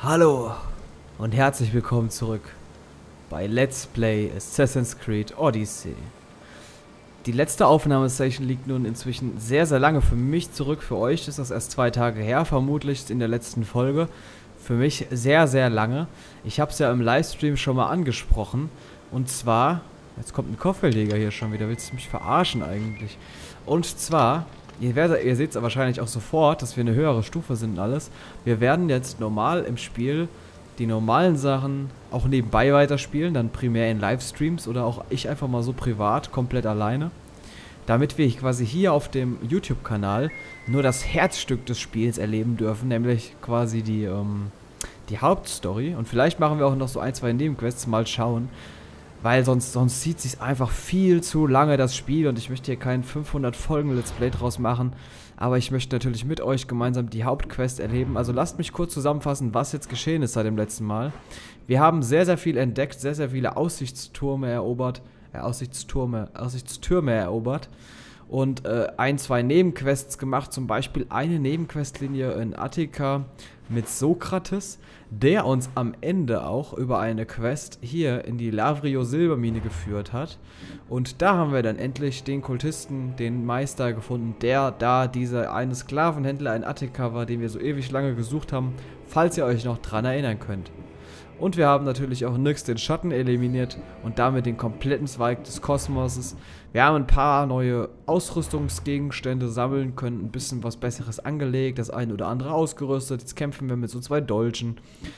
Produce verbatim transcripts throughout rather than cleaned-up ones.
Hallo und herzlich willkommen zurück bei Let's Play Assassin's Creed Odyssey. Die letzte Aufnahmesession liegt nun inzwischen sehr, sehr lange für mich zurück. Für euch ist das erst zwei Tage her, vermutlich in der letzten Folge. Für mich sehr, sehr lange. Ich habe es ja im Livestream schon mal angesprochen. Und zwar, jetzt kommt ein Kopfgeldjäger hier schon wieder. Willst du mich verarschen eigentlich? Und zwar, ihr, werdet, ihr seht es wahrscheinlich auch sofort, dass wir eine höhere Stufe sind und alles. Wir werden jetzt normal im Spiel die normalen Sachen auch nebenbei weiterspielen, dann primär in Livestreams oder auch ich einfach mal so privat, komplett alleine. Damit wir quasi hier auf dem YouTube-Kanal nur das Herzstück des Spiels erleben dürfen, nämlich quasi die, ähm, die Hauptstory. Und vielleicht machen wir auch noch so ein, zwei Nebenquests, mal schauen. Weil sonst, sonst zieht sich einfach viel zu lange das Spiel und ich möchte hier keinen fünfhundert Folgen Let's Play draus machen. Aber ich möchte natürlich mit euch gemeinsam die Hauptquest erleben. Also lasst mich kurz zusammenfassen, was jetzt geschehen ist seit dem letzten Mal. Wir haben sehr, sehr viel entdeckt, sehr, sehr viele Aussichtstürme erobert. Äh, Aussichtstürme, Aussichtstürme erobert. Und äh, ein, zwei Nebenquests gemacht. Zum Beispiel eine Nebenquestlinie in Attika mit Sokrates, der uns am Ende auch über eine Quest hier in die Lavrio Silbermine geführt hat. Und da haben wir dann endlich den Kultisten, den Meister gefunden, der da dieser eine Sklavenhändler in Attika war, den wir so ewig lange gesucht haben, falls ihr euch noch dran erinnern könnt. Und wir haben natürlich auch Nyx den Schatten eliminiert und damit den kompletten Zweig des Kosmoses. Wir haben ein paar neue Ausrüstungsgegenstände sammeln können, ein bisschen was Besseres angelegt, das eine oder andere ausgerüstet. Jetzt kämpfen wir mit so zwei Dolchen.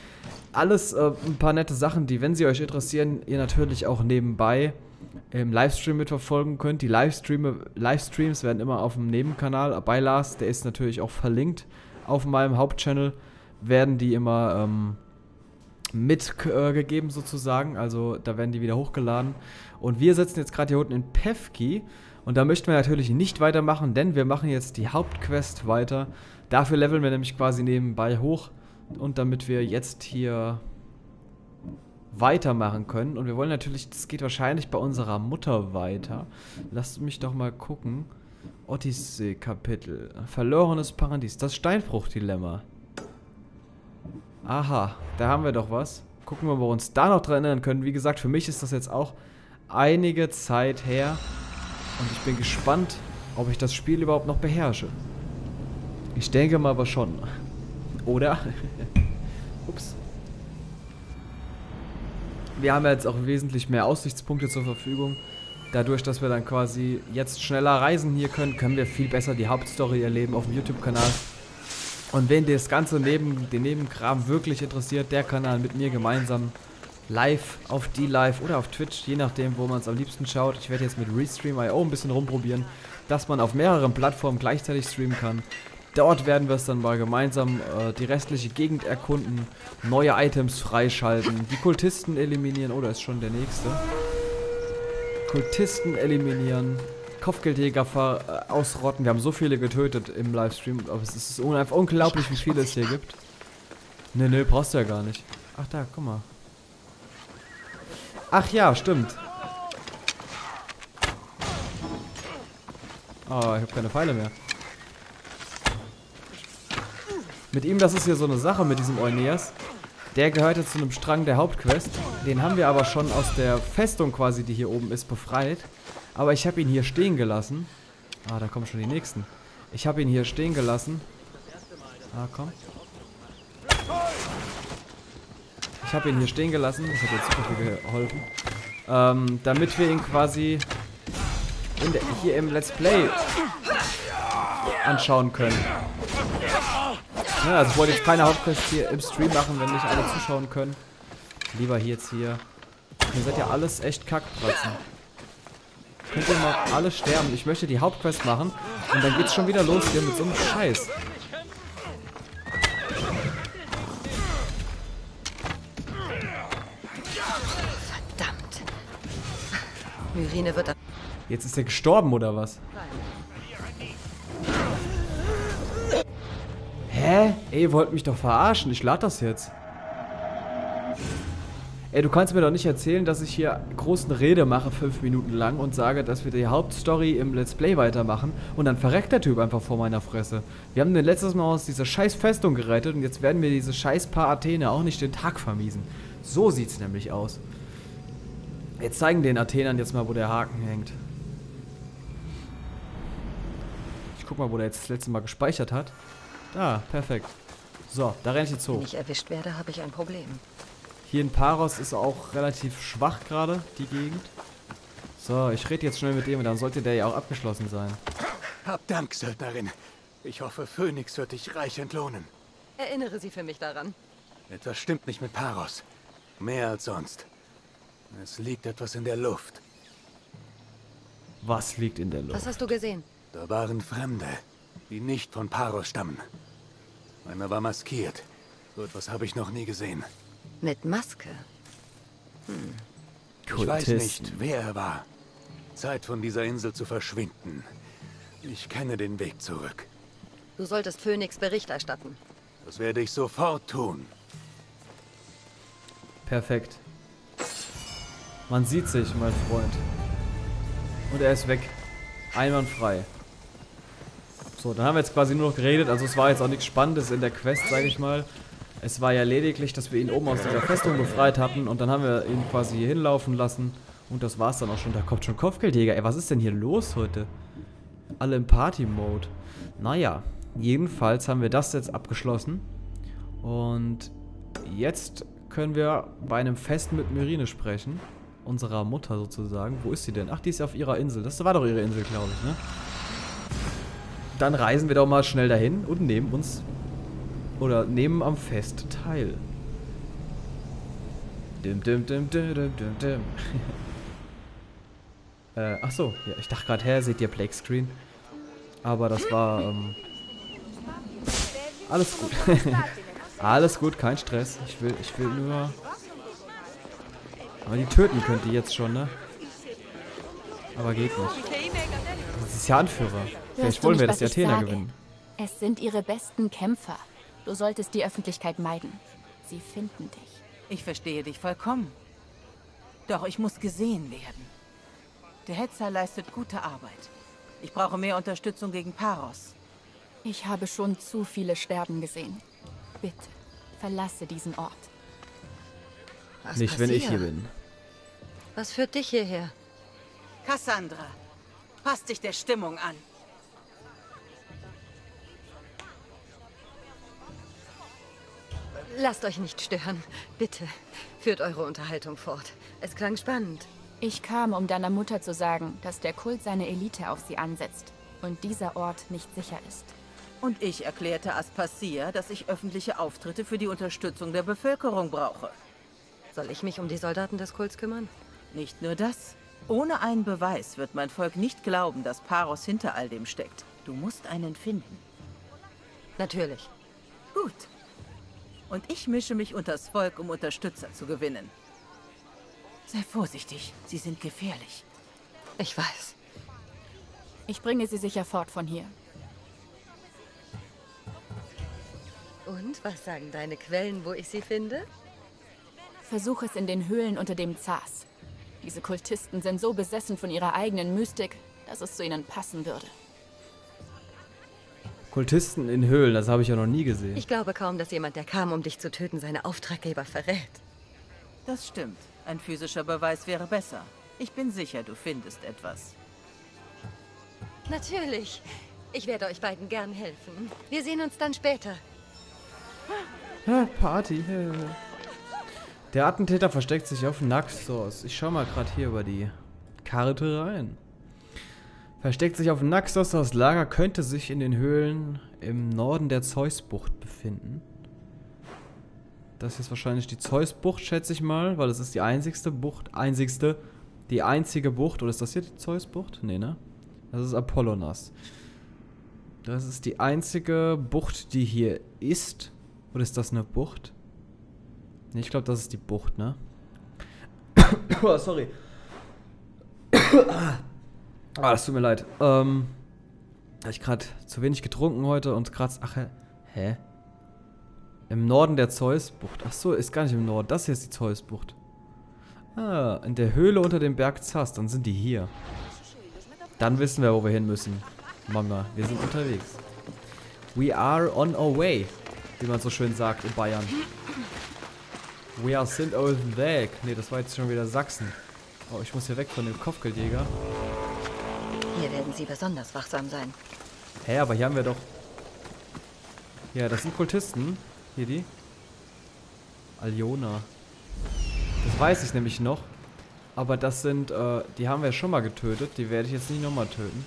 Alles äh, ein paar nette Sachen, die, wenn sie euch interessieren, ihr natürlich auch nebenbei im Livestream mitverfolgen könnt. Die Livestreame, Livestreams werden immer auf dem Nebenkanal, bei Lars, der ist natürlich auch verlinkt auf meinem Hauptchannel, werden die immer ähm, mitgegeben äh, sozusagen, also da werden die wieder hochgeladen. Und wir sitzen jetzt gerade hier unten in Pevki und da möchten wir natürlich nicht weitermachen, denn wir machen jetzt die Hauptquest weiter. Dafür leveln wir nämlich quasi nebenbei hoch und damit wir jetzt hier weitermachen können. Und wir wollen natürlich, das geht wahrscheinlich bei unserer Mutter weiter. Lasst mich doch mal gucken. Odyssee-Kapitel. Verlorenes Paradies. Das Steinbruch-Dilemma. Aha, da haben wir doch was. Gucken wir, ob wir uns da noch dran erinnern können. Wie gesagt, für mich ist das jetzt auch einige Zeit her. Und ich bin gespannt, ob ich das Spiel überhaupt noch beherrsche. Ich denke mal aber schon. Oder? Ups. Wir haben ja jetzt auch wesentlich mehr Aussichtspunkte zur Verfügung. Dadurch, dass wir dann quasi jetzt schneller reisen hier können, können wir viel besser die Hauptstory erleben auf dem YouTube-Kanal. Und wen das Ganze neben den Nebenkram wirklich interessiert, der kann dann mit mir gemeinsam live auf D-Live oder auf Twitch, je nachdem, wo man es am liebsten schaut. Ich werde jetzt mit Restream punkt i o ein bisschen rumprobieren, dass man auf mehreren Plattformen gleichzeitig streamen kann. Dort werden wir es dann mal gemeinsam äh, die restliche Gegend erkunden, neue Items freischalten, die Kultisten eliminieren, oder ist schon der nächste. Kultisten eliminieren, Kopfgeldjäger äh, ausrotten. Wir haben so viele getötet im Livestream, aber es ist un einfach unglaublich, wie viele es hier gibt. Ne, ne, brauchst du ja gar nicht. Ach da, guck mal. Ach ja, stimmt. Oh, ich habe keine Pfeile mehr. Mit ihm, das ist hier so eine Sache mit diesem Euneas. Der gehört jetzt zu einem Strang der Hauptquest. Den haben wir aber schon aus der Festung quasi, die hier oben ist, befreit. Aber ich habe ihn hier stehen gelassen. Ah, da kommen schon die nächsten. Ich habe ihn hier stehen gelassen. Ah, komm. Ich habe ihn hier stehen gelassen. Das hat jetzt super viel geholfen. Ähm, damit wir ihn quasi in der, hier im Let's Play anschauen können. Ja, also ich wollte jetzt keine Hauptquest hier im Stream machen, wenn nicht alle zuschauen können. Lieber hier jetzt hier. Ihr seid ja alles echt Kackpratzen. Könnt ihr mal alle sterben. Ich möchte die Hauptquest machen und dann geht's schon wieder los hier mit so einem Scheiß. Verdammt. Myrine wird... Jetzt ist er gestorben, oder was? Hä? Ey, ihr wollt mich doch verarschen. Ich lade das jetzt. Ey, du kannst mir doch nicht erzählen, dass ich hier großen Rede mache, fünf Minuten lang, und sage, dass wir die Hauptstory im Let's Play weitermachen, und dann verreckt der Typ einfach vor meiner Fresse. Wir haben den letztes Mal aus dieser scheiß Festung gerettet, und jetzt werden wir diese scheiß Paar Athene auch nicht den Tag vermiesen. So sieht's nämlich aus. Jetzt zeigen den Athenern jetzt mal, wo der Haken hängt. Ich guck mal, wo der jetzt das letzte Mal gespeichert hat. Da, perfekt. So, da renne ich jetzt hoch. Wenn ich erwischt werde, habe ich ein Problem. Hier in Paros ist auch relativ schwach gerade, die Gegend. So, ich rede jetzt schnell mit dem und dann sollte der ja auch abgeschlossen sein. Hab Dank, Söldnerin. Ich hoffe, Phönix wird dich reich entlohnen. Erinnere Sie für mich daran. Etwas stimmt nicht mit Paros. Mehr als sonst. Es liegt etwas in der Luft. Was liegt in der Luft? Was hast du gesehen? Da waren Fremde, die nicht von Paros stammen. Einer war maskiert. So etwas habe ich noch nie gesehen. Mit Maske? Hm. Ich weiß nicht, wer er war. Zeit, von dieser Insel zu verschwinden. Ich kenne den Weg zurück. Du solltest Phönix Bericht erstatten. Das werde ich sofort tun. Perfekt. Man sieht sich, mein Freund. Und er ist weg. Einwandfrei. So, dann haben wir jetzt quasi nur noch geredet. Also es war jetzt auch nichts Spannendes in der Quest, sage ich mal. Es war ja lediglich, dass wir ihn oben aus dieser Festung befreit hatten. Und dann haben wir ihn quasi hier hinlaufen lassen. Und das war's dann auch schon. Da kommt schon Kopfgeldjäger. Ey, was ist denn hier los heute? Alle im Party-Mode. Naja, jedenfalls haben wir das jetzt abgeschlossen. Und jetzt können wir bei einem Fest mit Myrine sprechen. Unserer Mutter sozusagen. Wo ist sie denn? Ach, die ist ja auf ihrer Insel. Das war doch ihre Insel, glaube ich, ne? Dann reisen wir doch mal schnell dahin und nehmen uns... Oder nehmen am Fest teil. Dim, dim, dim, dim, dim, dim, dim. äh, ach so. Ja, ich dachte gerade, her, seht ihr Black Screen. Aber das war, ähm... alles gut. Alles gut, kein Stress. Ich will, ich will nur... Aber die töten könnt ihr jetzt schon, ne? Aber geht nicht. Das ist ja Anführer. Vielleicht wollen wir, dass die Athener gewinnen. Es sind ihre besten Kämpfer. Du solltest die Öffentlichkeit meiden. Sie finden dich. Ich verstehe dich vollkommen. Doch ich muss gesehen werden. Der Hetzer leistet gute Arbeit. Ich brauche mehr Unterstützung gegen Paros. Ich habe schon zu viele sterben gesehen. Bitte, verlasse diesen Ort. Was Nicht, wenn ich hier bin. Was führt dich hierher? Cassandra, passt dich der Stimmung an. Lasst euch nicht stören. Bitte, führt eure Unterhaltung fort. Es klang spannend. Ich kam, um deiner Mutter zu sagen, dass der Kult seine Elite auf sie ansetzt und dieser Ort nicht sicher ist. Und ich erklärte Aspasia, dass ich öffentliche Auftritte für die Unterstützung der Bevölkerung brauche. Soll ich mich um die Soldaten des Kults kümmern? Nicht nur das. Ohne einen Beweis wird mein Volk nicht glauben, dass Paros hinter all dem steckt. Du musst einen finden. Natürlich. Gut. Und ich mische mich unters Volk, um Unterstützer zu gewinnen. Sei vorsichtig, sie sind gefährlich. Ich weiß. Ich bringe sie sicher fort von hier. Und was sagen deine Quellen, wo ich sie finde? Versuch es in den Höhlen unter dem Zars. Diese Kultisten sind so besessen von ihrer eigenen Mystik, dass es zu ihnen passen würde. Kultisten in Höhlen, das habe ich ja noch nie gesehen. Ich glaube kaum, dass jemand, der kam, um dich zu töten, seine Auftraggeber verrät. Das stimmt. Ein physischer Beweis wäre besser. Ich bin sicher, du findest etwas. Natürlich. Ich werde euch beiden gern helfen. Wir sehen uns dann später. Ja, Party. Der Attentäter versteckt sich auf Naxos. Ich schau mal gerade hier über die Karte rein. Versteckt sich auf Naxos. Das Lager könnte sich in den Höhlen im Norden der Zeusbucht befinden. Das ist wahrscheinlich die Zeusbucht, schätze ich mal, weil das ist die einzigste Bucht, einzigste, die einzige Bucht. Oder ist das hier die Zeusbucht? Nee, ne? Das ist Apollonas. Das ist die einzige Bucht, die hier ist. Oder ist das eine Bucht? Ne, ich glaube, das ist die Bucht, ne? Oh, sorry. Ah, das tut mir leid. Ähm, habe ich gerade zu wenig getrunken heute und gerade... Ach, hä? Im Norden der Zeusbucht. Ach so, ist gar nicht im Norden. Das hier ist die Zeusbucht. Ah, in der Höhle unter dem Berg Zas, dann sind die hier. Dann wissen wir, wo wir hin müssen. Mama, wir sind unterwegs. We are on our way, wie man so schön sagt in Bayern. We are sind auf dem Weg. Ne, das war jetzt schon wieder Sachsen. Oh, ich muss hier weg von dem Kopfgeldjäger. Hier werden sie besonders wachsam sein. Hä, aber hier haben wir doch... Ja, das sind Kultisten. Hier die. Aljona. Das weiß ich nämlich noch. Aber das sind, äh, die haben wir schon mal getötet. Die werde ich jetzt nicht nochmal töten.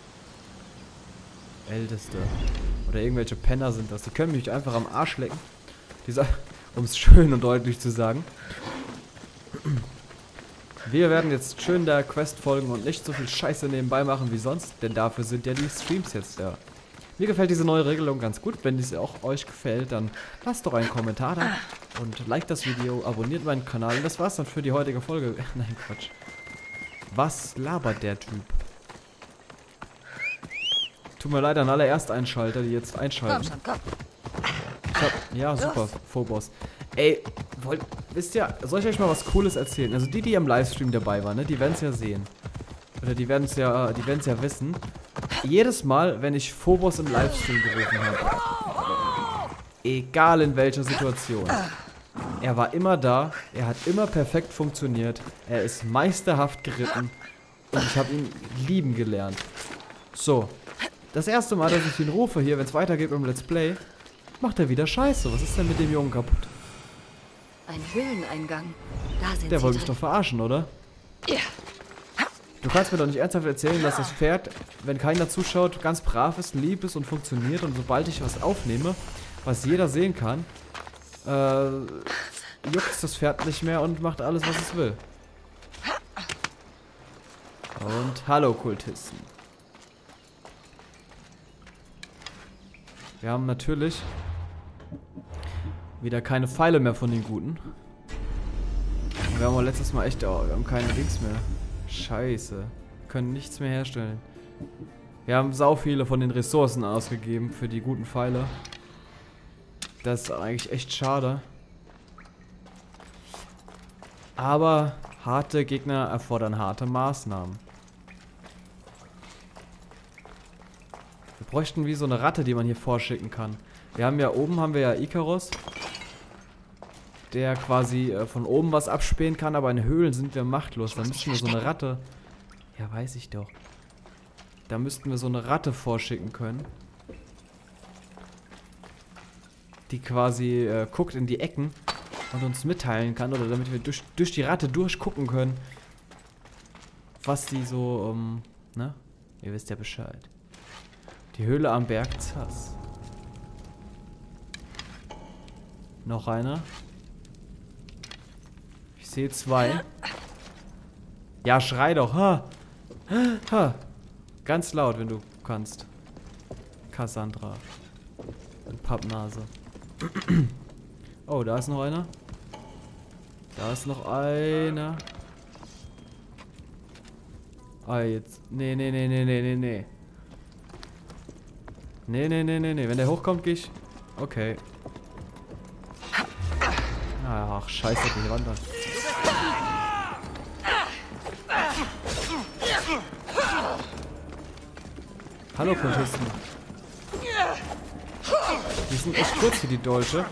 Älteste. Oder irgendwelche Penner sind das. Die können mich einfach am Arsch lecken. Um es schön und deutlich zu sagen. Wir werden jetzt schön der Quest folgen und nicht so viel Scheiße nebenbei machen wie sonst. Denn dafür sind ja die Streams jetzt da. Mir gefällt diese neue Regelung ganz gut. Wenn es auch euch gefällt, dann lasst doch einen Kommentar da. Und liked das Video, abonniert meinen Kanal. Und das war's dann für die heutige Folge. Nein, Quatsch. Was labert der Typ? Tut mir leid an alle Ersteinschalter, die jetzt einschalten. Komm schon, komm. Ich hab, ja, super, Phobos. Ey, wollt, wisst ihr, soll ich euch mal was Cooles erzählen? Also die, die im Livestream dabei waren, ne, die werden es ja sehen. Oder die werden es ja, die werden es ja wissen. Jedes Mal, wenn ich Phobos im Livestream gerufen habe, egal in welcher Situation, er war immer da, er hat immer perfekt funktioniert, er ist meisterhaft geritten und ich habe ihn lieben gelernt. So, das erste Mal, dass ich ihn rufe hier, wenn es weitergeht im Let's Play, macht er wieder Scheiße. Was ist denn mit dem Jungen kaputt? Ein Höhleneingang. Da sind Der sie wollte mich drin. doch verarschen, oder? Ja. Du kannst mir doch nicht ernsthaft erzählen, dass das Pferd, wenn keiner zuschaut, ganz brav ist, lieb ist und funktioniert und sobald ich was aufnehme, was jeder sehen kann, äh, juckt das Pferd nicht mehr und macht alles, was es will. Und hallo Kultisten. Wir haben natürlich wieder keine Pfeile mehr von den Guten. Und wir haben auch letztes Mal echt, oh, wir haben keine Dings mehr. Scheiße. Wir können nichts mehr herstellen. Wir haben sau viele von den Ressourcen ausgegeben für die guten Pfeile. Das ist eigentlich echt schade. Aber harte Gegner erfordern harte Maßnahmen. Wir bräuchten wie so eine Ratte, die man hier vorschicken kann. Wir haben ja oben haben wir ja Icarus, der quasi äh, von oben was abspähen kann, aber in Höhlen sind wir machtlos. Da müssten wir so eine Ratte... Ja, weiß ich doch. Da müssten wir so eine Ratte vorschicken können. Die quasi äh, guckt in die Ecken und uns mitteilen kann, oder damit wir durch, durch die Ratte durchgucken können, was die so, ähm, ne? Ihr wisst ja Bescheid. Die Höhle am Berg Zas. Noch einer. Ich sehe zwei. Ja, schrei doch. Ha. Ha. Ganz laut, wenn du kannst. Cassandra. Und Pappnase. Oh, da ist noch einer. Da ist noch einer. Ah, jetzt. Nee, nee, nee, nee, nee, nee, nee. Nee, nee, nee, nee, nee. Wenn der hochkommt, gehe ich. Okay. Ach, scheiße, die Wand an. Hallo, Kultisten. Die sind echt kurz für die Dolche.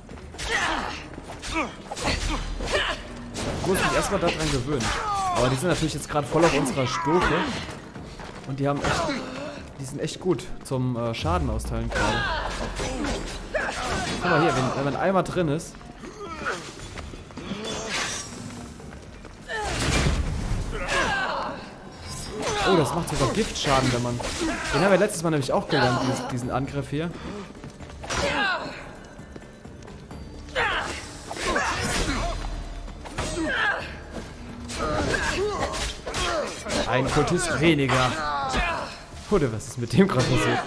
Ich muss mich erstmal daran gewöhnen. Aber die sind natürlich jetzt gerade voll auf unserer Stufe. Und die haben echt. Die sind echt gut zum äh, Schaden austeilen gerade. Guck mal hier, wenn, wenn man einmal drin ist. Oh, das macht sogar Giftschaden, wenn man... Den haben wir letztes Mal nämlich auch gelernt, diesen, diesen Angriff hier. Ein Kultist weniger. Oder was ist mit dem gerade passiert?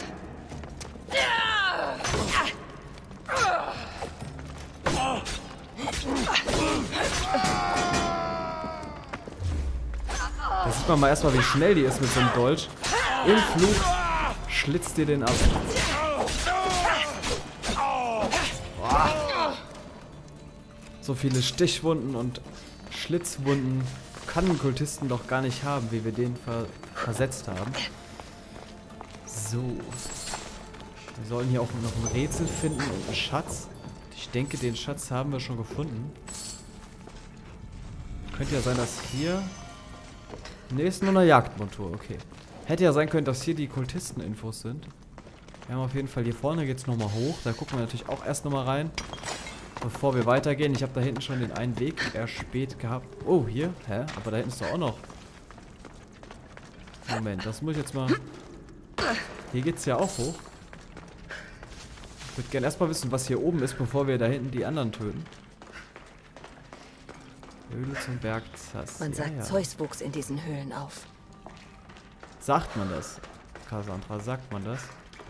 Da sieht man mal erstmal, wie schnell die ist mit so einem Dolch. Im Flug schlitzt ihr den ab. Boah. So viele Stichwunden und Schlitzwunden kann ein Kultisten doch gar nicht haben, wie wir den ver versetzt haben. So. Wir sollen hier auch noch ein Rätsel finden und einen Schatz. Ich denke, den Schatz haben wir schon gefunden. Könnte ja sein, dass hier... Ne, ist nur eine Jagdmontur, okay. Hätte ja sein können, dass hier die Kultisten-Infos sind. Wir haben auf jeden Fall hier vorne geht's nochmal hoch. Da gucken wir natürlich auch erst nochmal rein. Bevor wir weitergehen. Ich habe da hinten schon den einen Weg erspäht gehabt. Oh, hier? Hä? Aber da hinten ist doch auch noch. Moment, das muss ich jetzt mal... Hier geht's ja auch hoch. Ich würde gerne erstmal wissen, was hier oben ist, bevor wir da hinten die anderen töten. Höhle zum Berg Zas. Man ja, sagt, ja. Zeus wuchs in diesen Höhlen auf. Sagt man das? Cassandra, sagt man das?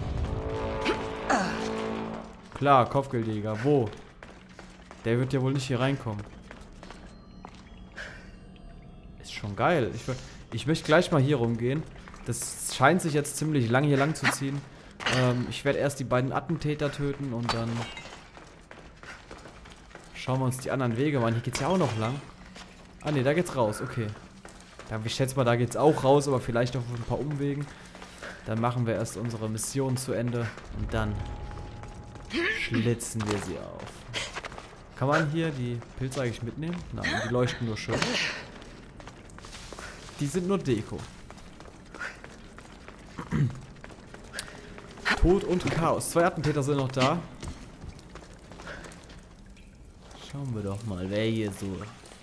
Klar, Kopfgeldjäger. Wo? Der wird ja wohl nicht hier reinkommen. Ist schon geil. Ich, ich möchte gleich mal hier rumgehen. Das scheint sich jetzt ziemlich lang hier lang zu ziehen. Ähm, ich werde erst die beiden Attentäter töten und dann schauen wir uns die anderen Wege an. Hier geht's ja auch noch lang. Ah ne, da geht's raus. Okay. Ja, ich schätze mal, da geht's auch raus, aber vielleicht auf ein paar Umwegen. Dann machen wir erst unsere Mission zu Ende und dann schlitzen wir sie auf. Kann man hier die Pilze eigentlich mitnehmen? Nein, die leuchten nur schön. Die sind nur Deko. Tod und Chaos. Zwei Attentäter sind noch da. Schauen wir doch mal, wer hier so...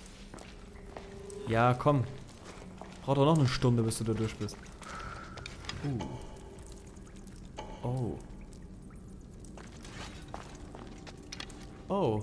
Ja, komm. Braucht doch noch eine Stunde, bis du da durch bist. Uh. Oh. Oh.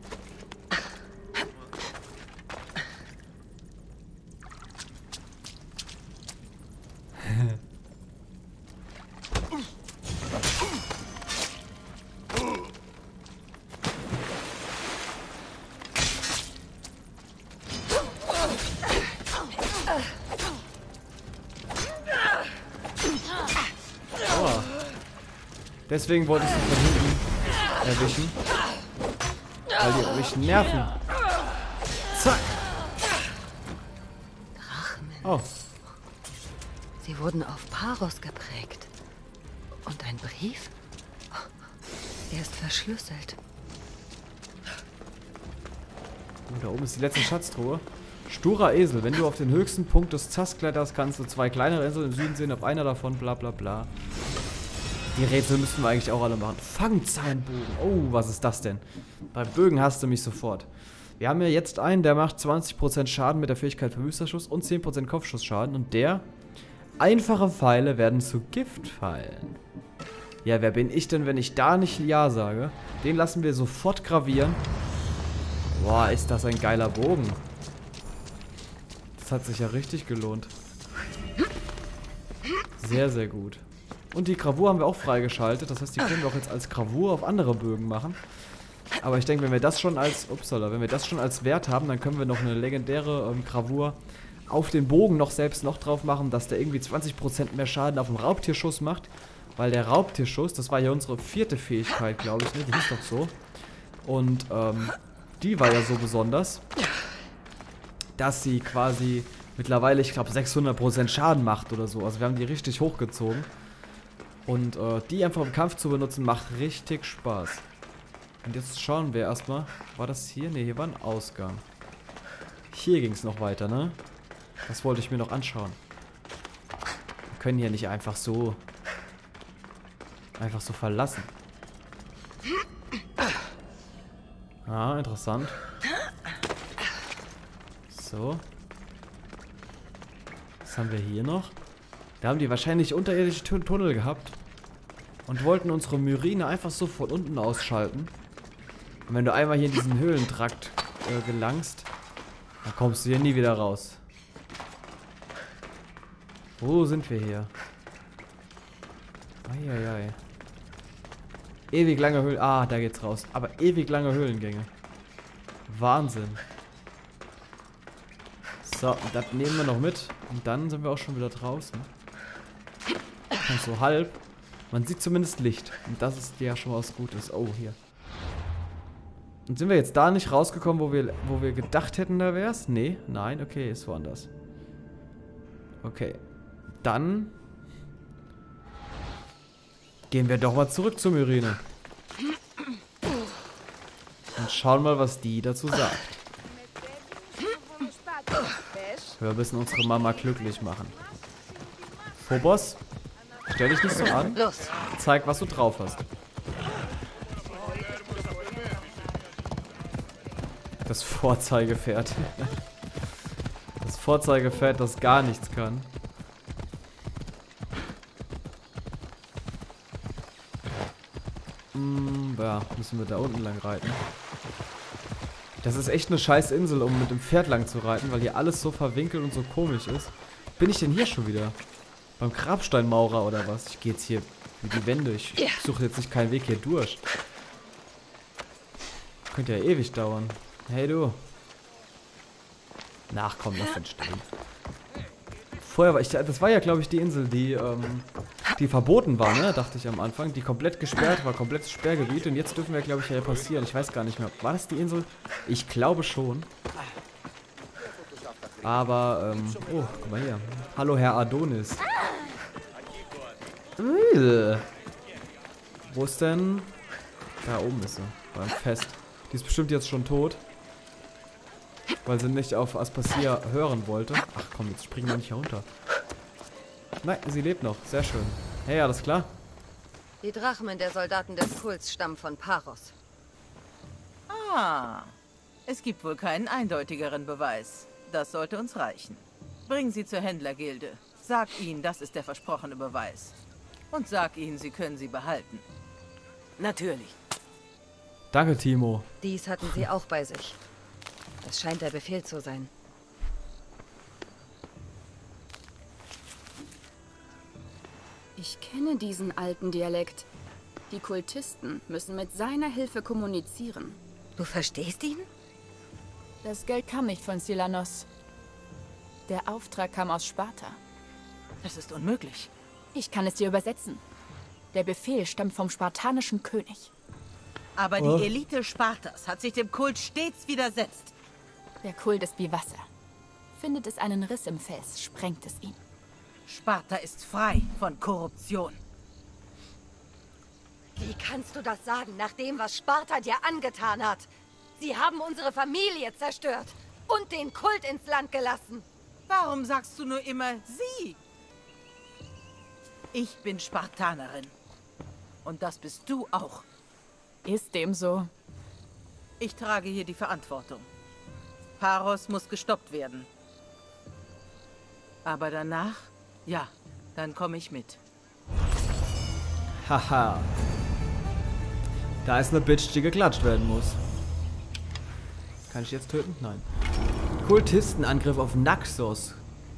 Deswegen wollte ich sie von hinten erwischen. Weil die mich nerven. Zack. Drachen. Oh. Sie wurden auf Paros geprägt. Und ein Brief? Er ist verschlüsselt. Oh, da oben ist die letzte Schatztruhe. Sturer Esel. Wenn du auf den höchsten Punkt des Zas kletterst, kannst du zwei kleinere Inseln im Süden sehen. Auf einer davon bla bla bla. Die Rätsel müssten wir eigentlich auch alle machen. Fangzahnbogen. Oh, was ist das denn? Bei Bögen hast du mich sofort. Wir haben ja jetzt einen, der macht zwanzig Prozent Schaden mit der Fähigkeit Verwüsterschuss und zehn Prozent Kopfschussschaden. Und der, einfache Pfeile werden zu Giftpfeilen. Ja, wer bin ich denn, wenn ich da nicht Ja sage? Den lassen wir sofort gravieren. Boah, ist das ein geiler Bogen. Das hat sich ja richtig gelohnt. Sehr, sehr gut. Und die Gravur haben wir auch freigeschaltet. Das heißt, die können wir auch jetzt als Gravur auf andere Bögen machen. Aber ich denke, wenn wir das schon als upsala, wenn wir das schon als Wert haben, dann können wir noch eine legendäre ähm, Gravur auf den Bogen noch selbst noch drauf machen, dass der irgendwie zwanzig Prozent mehr Schaden auf dem Raubtierschuss macht. Weil der Raubtierschuss, das war ja unsere vierte Fähigkeit, glaube ich, ne? Die hieß doch so. Und ähm, die war ja so besonders, dass sie quasi mittlerweile, ich glaube, sechshundert Prozent Schaden macht oder so. Also wir haben die richtig hochgezogen. Und äh, die einfach im Kampf zu benutzen, macht richtig Spaß. Und jetzt schauen wir erstmal. War das hier? Ne, hier war ein Ausgang. Hier ging es noch weiter, ne? Das wollte ich mir noch anschauen. Wir können hier nicht einfach so... Einfach so verlassen. Ah, interessant. So. Was haben wir hier noch? Da haben die wahrscheinlich unterirdische Tun- Tunnel gehabt. Und wollten unsere Myrine einfach so von unten ausschalten. Und wenn du einmal hier in diesen Höhlentrakt äh, gelangst, dann kommst du hier nie wieder raus. Wo sind wir hier? Eieiei. Ewig lange Höhlen. Ah, da geht's raus. Aber ewig lange Höhlengänge. Wahnsinn. So, das nehmen wir noch mit. Und dann sind wir auch schon wieder draußen. Und so halb. Man sieht zumindest Licht. Und das ist ja schon mal was Gutes. Oh, hier. Und sind wir jetzt da nicht rausgekommen, wo wir, wo wir gedacht hätten, da wär's? Nee, nein, okay, ist woanders. Okay. Dann gehen wir doch mal zurück zur Myrine. Und schauen mal, was die dazu sagt. Wir müssen unsere Mama glücklich machen. Phobos, stell dich nicht so an. Zeig, was du drauf hast. Das Vorzeigepferd. Das Vorzeigepferd, das gar nichts kann. Hm, ja, müssen wir da unten lang reiten. Das ist echt eine scheiß Insel, um mit dem Pferd lang zu reiten, weil hier alles so verwinkelt und so komisch ist. Bin ich denn hier schon wieder? Beim Grabsteinmaurer oder was? Ich gehe jetzt hier wie die Wände. Ich suche jetzt nicht keinen Weg hier durch. Könnte ja ewig dauern. Hey du. Nachkommen, lass den stehen. Vorher war ich, das war ja glaube ich die Insel, die, ähm, die verboten war, ne? Dachte ich am Anfang. Die komplett gesperrt war, komplettes Sperrgebiet. Und jetzt dürfen wir glaube ich hier passieren. Ich weiß gar nicht mehr. War das die Insel? Ich glaube schon. Aber, ähm, oh, guck mal hier. Hallo Herr Adonis. Äh. Wo ist denn? Da oben ist sie. Beim Fest. Die ist bestimmt jetzt schon tot. Weil sie nicht auf Aspasia hören wollte. Ach komm, jetzt springen wir nicht herunter. Nein, sie lebt noch. Sehr schön. Hey, alles klar? Die Drachmen der Soldaten des Kults stammen von Paros. Ah, es gibt wohl keinen eindeutigeren Beweis. Das sollte uns reichen. Bring sie zur Händlergilde. Sag ihnen, das ist der versprochene Beweis. Und sag ihnen, sie können sie behalten. Natürlich. Danke, Timo. Dies hatten sie auch bei sich. Das scheint der Befehl zu sein. Ich kenne diesen alten Dialekt. Die Kultisten müssen mit seiner Hilfe kommunizieren. Du verstehst ihn? Das Geld kam nicht von Silanos. Der Auftrag kam aus Sparta. Das ist unmöglich. Ich kann es dir übersetzen. Der Befehl stammt vom spartanischen König. Aber Oh. die Elite Spartas hat sich dem Kult stets widersetzt. Der Kult ist wie Wasser. Findet es einen Riss im Fels, sprengt es ihn. Sparta ist frei von Korruption. Wie kannst du das sagen, nach dem, was Sparta dir angetan hat? Sie haben unsere Familie zerstört und den Kult ins Land gelassen. Warum sagst du nur immer sie? Ich bin Spartanerin. Und das bist du auch. Ist dem so? Ich trage hier die Verantwortung. Paros muss gestoppt werden. Aber danach, ja, dann komme ich mit. Haha. Da ist eine Bitch, die geklatscht werden muss. Kann ich jetzt töten? Nein. Kultistenangriff auf Naxos.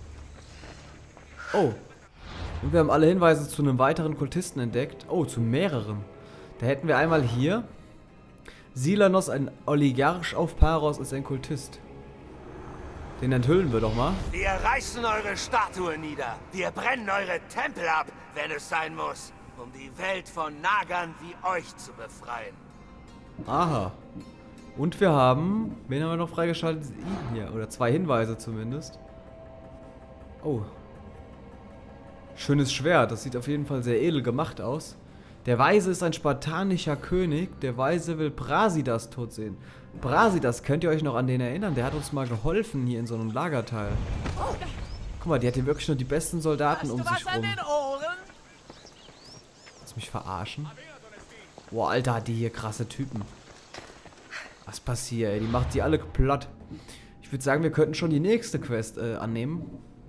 Oh. Und wir haben alle Hinweise zu einem weiteren Kultisten entdeckt. Oh, zu mehreren. Da hätten wir einmal hier. Silanos, ein Oligarch auf Paros, ist ein Kultist. Den enthüllen wir doch mal. Wir reißen eure Statue nieder. Wir brennen eure Tempel ab, wenn es sein muss. Um die Welt von Nagern wie euch zu befreien. Aha. Und wir haben... Wen haben wir noch freigeschaltet? Ihn hier. Oder zwei Hinweise zumindest. Oh. Schönes Schwert. Das sieht auf jeden Fall sehr edel gemacht aus. Der Weise ist ein spartanischer König. Der Weise will Brasidas tot sehen. Brasidas, könnt ihr euch noch an den erinnern? Der hat uns mal geholfen hier in so einem Lagerteil. Guck mal, die hat hier wirklich nur die besten Soldaten um sich rum. Willst du mich verarschen? Boah, Alter, hat die hier krasse Typen. Was passiert, ey? Die macht die alle platt. Ich würde sagen, wir könnten schon die nächste Quest äh, annehmen.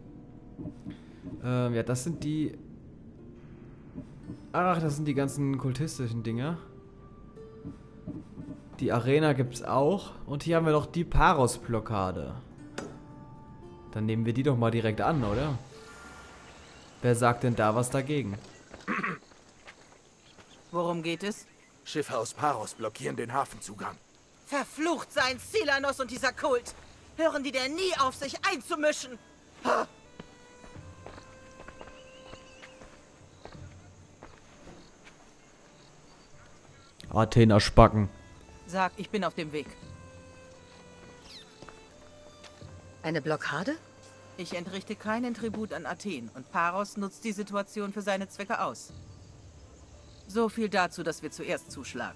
Ähm, ja, das sind die... Ach, das sind die ganzen kultistischen Dinger. Die Arena gibt's auch. Und hier haben wir noch die Paros-Blockade. Dann nehmen wir die doch mal direkt an, oder? Wer sagt denn da was dagegen? Worum geht es? Schiffe aus Paros blockieren den Hafenzugang. Verflucht seien Silanos und dieser Kult. Hören die denn nie auf, sich einzumischen? Ha! Athener Spacken. Sag, ich bin auf dem Weg. Eine Blockade? Ich entrichte keinen Tribut an Athen und Paros nutzt die Situation für seine Zwecke aus. So viel dazu, dass wir zuerst zuschlagen.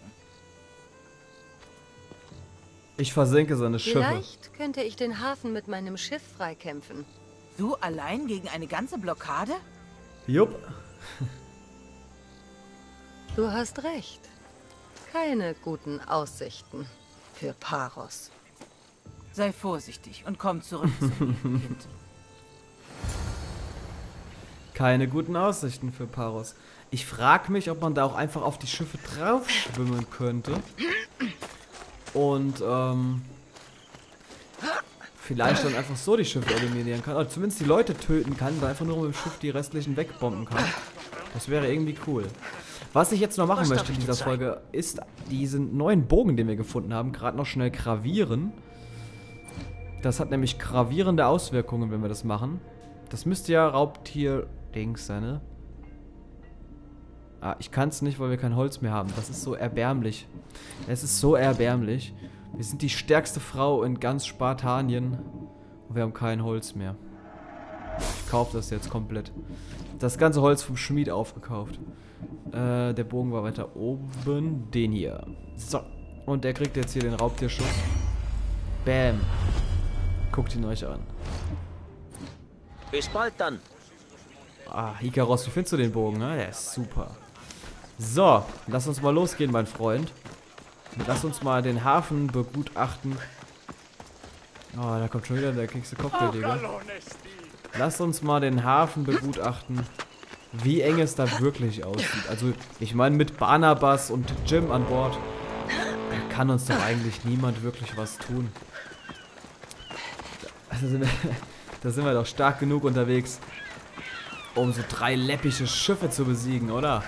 Ich versenke seine Schiffe. Vielleicht könnte ich den Hafen mit meinem Schiff freikämpfen. Du allein gegen eine ganze Blockade? Jupp. Du hast recht. Keine guten Aussichten für Paros. Sei vorsichtig und komm zurück zu mir, Kind. Keine guten Aussichten für Paros. Ich frage mich, ob man da auch einfach auf die Schiffe drauf schwimmen könnte. Und, ähm... vielleicht dann einfach so die Schiffe eliminieren kann. Oder zumindest die Leute töten kann, da einfach nur mit dem Schiff die restlichen wegbomben kann. Das wäre irgendwie cool. Was ich jetzt noch machen möchte in dieser Folge, ist diesen neuen Bogen, den wir gefunden haben, gerade noch schnell gravieren. Das hat nämlich gravierende Auswirkungen, wenn wir das machen. Das müsste ja Raubtier-Dings sein, ne? Ah, ich kann es nicht, weil wir kein Holz mehr haben. Das ist so erbärmlich. Es ist so erbärmlich. Wir sind die stärkste Frau in ganz Spartanien. Und wir haben kein Holz mehr. Ich kaufe das jetzt komplett. Das ganze Holz vom Schmied aufgekauft. Äh, der Bogen war weiter oben. Den hier. So. Und der kriegt jetzt hier den Raubtierschuss. Bam. Guckt ihn euch an. Bis bald dann. Ah, Ikaros, wie findest du den Bogen, ne? Der ist super. So, lass uns mal losgehen, mein Freund. Lass uns mal den Hafen begutachten. Oh, da kommt schon wieder der kickste Kopfbeweger. Lass uns mal den Hafen begutachten, wie eng es da wirklich aussieht. Also, ich meine, mit Barnabas und Jim an Bord, da kann uns doch eigentlich niemand wirklich was tun. Also sind wir, da sind wir doch stark genug unterwegs, um so drei läppische Schiffe zu besiegen, oder?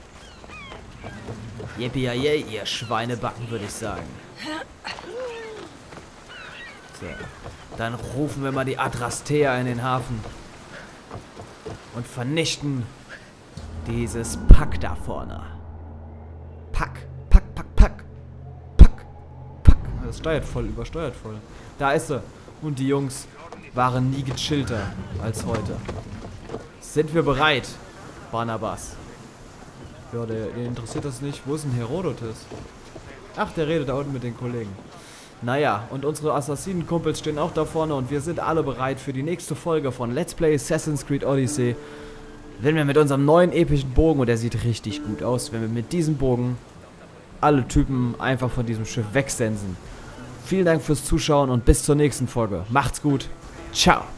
Yippie, ihr Schweinebacken, würde ich sagen. So, dann rufen wir mal die Adrastea in den Hafen und vernichten dieses Pack da vorne. Pack, Pack, Pack, Pack, Pack, Pack. Das steuert voll, übersteuert voll. Da ist sie. Und die Jungs waren nie gechillter als heute. Sind wir bereit, Barnabas? Ja, der, der interessiert das nicht. Wo ist denn Herodotus? Ach, der redet da unten mit den Kollegen. Naja, und unsere Assassinenkumpels stehen auch da vorne und wir sind alle bereit für die nächste Folge von Let's Play Assassin's Creed Odyssey. Wenn wir mit unserem neuen epischen Bogen, und der sieht richtig gut aus, wenn wir mit diesem Bogen alle Typen einfach von diesem Schiff wegsensen. Vielen Dank fürs Zuschauen und bis zur nächsten Folge. Macht's gut. Ciao.